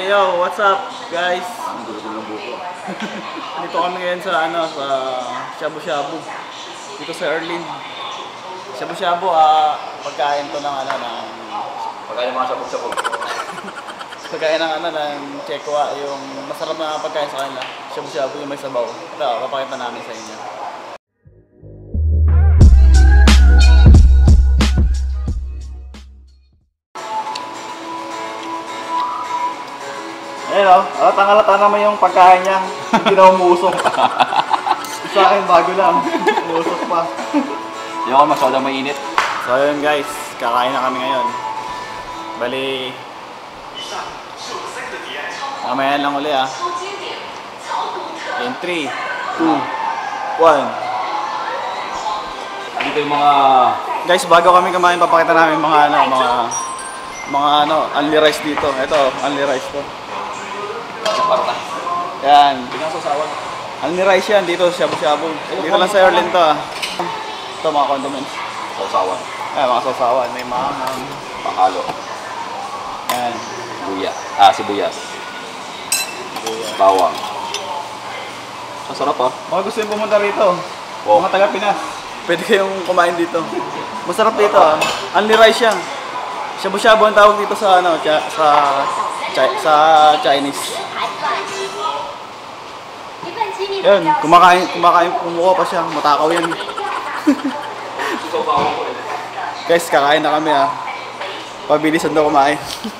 Hey yo, what's up guys? Dito kami ngayon sa sa shabu-shabu. Dito sa Erlin. Shabu-shabu pagkain to ng pagkain ng mga sabog-sabog. Pagkain ng ng Chekwa, yung masarap na pagkain sa kanila. Shabu-shabu yung may sabaw. Ito, papakita namin sa inyo. Ayan o, halata naman yung pagkain niya. Hindi na umusok. Sa akin, bago lang. Umusok pa. Hindi ako masyadong mainit. So ayun guys, kakain na kami ngayon. Bali, mamaya lang uli In 3, 2, 1. Dito yung mga... Guys, bago kami kumain, papakita namin mga only rice dito. Ito, only rice to. Yan. Only rice yan dito, shabu-shabu. Dito lang sa Erlin to Ito mga condiments. Sausawan. Ayan, mga sausawan. May mga panghalo. Yan. Sibuyas. Bawang. Masarap Baka gusto yung pumunta rito. Oh. Mga taga Pinas. Pwede kayong kumain dito. Masarap dito Only rice yan. Shabu-shabu ang tawag dito sa sa Chinese. Yan, kumuha pa siya. Matakaw yan. Guys, kakain na kami Pabilisan daw kumain.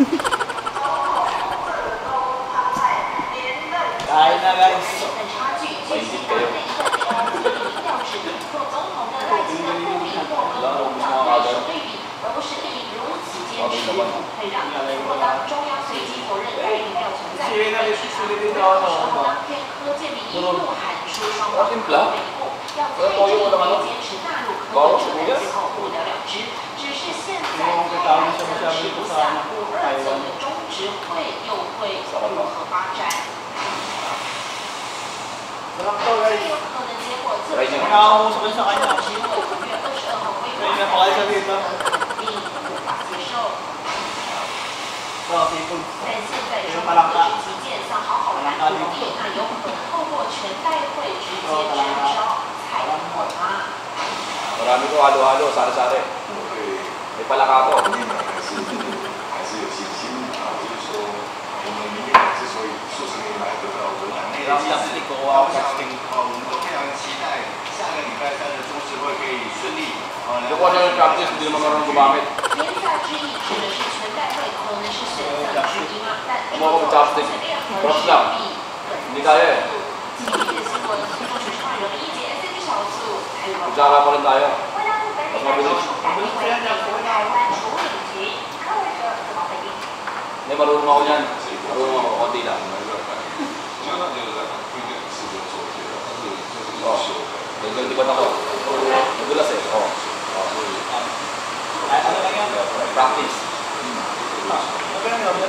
Kain na guys. Mainit kayo. Timpla? Toyo mo naman bawang sibuyas? Yung katawag na shabu-shabu dito sa Taiwan. Sarap to guys. Try nyo. Nakakamusok yun sa kanya. May napakal siya dito. Ito, seafood. Yung palangka. Palangka dito. Ito, palangka. Marami ko halo-halo, sari-sari. May palaka ko. Yung chopstick, kukuha ako chopstick. Yung ko yung chopstick, hindi naman marunong gumamit. Kumuha ko ng chopstick. Cross lang. Hindi kaya Kutsara pa rin tayo. Mas mabilis. Hindi, marunong ako yan. Marunong ako, konti lang. Nagdalibat ako. Nadulas Ano lang yan? Practice. Ano lang yan?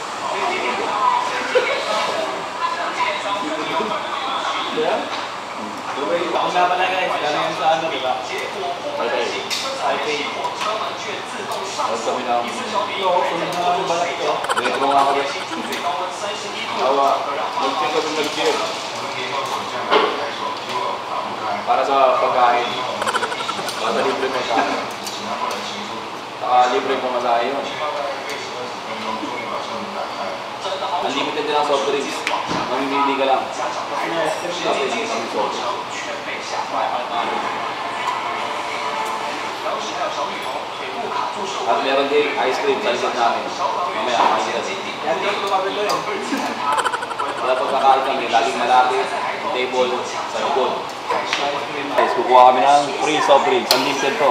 Yeah? Ako nga pala guys, galing sa diba? Taipei. Huwag kami na Sunod na ang balat ko. Nagtulong ako rin. Nag-check kami nag-check. Para sa pagkain. Para libre mo ka. Saka libre mo masahe yun. Unlimited din ang soft drinks. Mamimili ka lang. At meron din ice cream sa likod namin. Mamaya kakain ka din. Yan din lumabit ko yun. Kaya pagkakain kami, laging malapit, table, sa likod. Guys, kukuha kami ng free soft drinks. Unlimited to.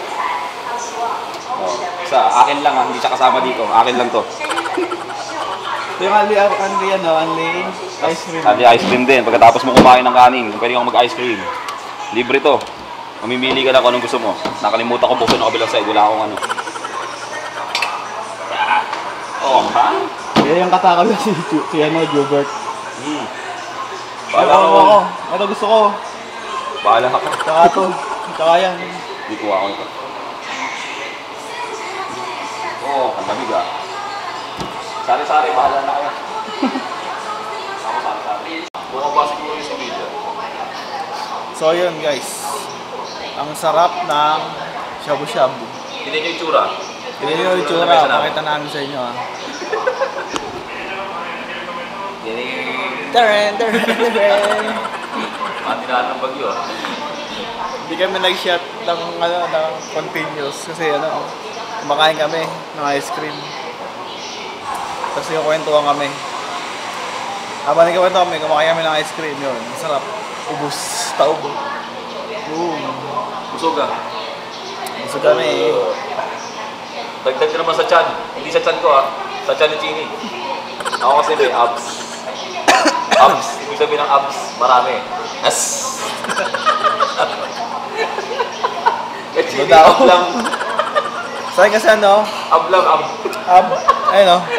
Akin lang hindi siya kasama dito. Akin lang to. Ito yung only ice cream. Only ice cream din. Pagkatapos mo kumain ng kanin, pwede kang mag-ice cream. Libre to. Mamimili ka lang kung anong gusto mo. Nakalimutan ko buksan ng kabilang side. Wala akong ano. Kaya yung katakal si Jubert. Bahala ka. Ito gusto ko. Bahala ka. Tsaka ito. Tsaka yan. Hindi ko ako ito. Ang lamig Sari-sari, bahala na kayo. So yun guys, ang sarap ng shabu-shabu. Hindi nyo yung tsura. Hindi nyo yung tsura, pakita namin sa inyo ah. Taren. Matinahan ng bagyo ah. Hindi kami nag-shot ng continuous kasi kumakain kami ng ice cream. Tapos yung kwentuhan kami. Habang nagkakwentuhan kami, kumakain kami ng ice cream yun. Masarap. Ubus. Taob. Boom. Busog ah. Busog kami. Dagdag ka naman sa chan. Hindi sa chan ko ah. Sa chan ni Chini. Ako kasi may abs. Abs. Ibig sabihin ng abs. Marami. As. Chini, ab lang. Saan kasi Ab lang, ab. Ayun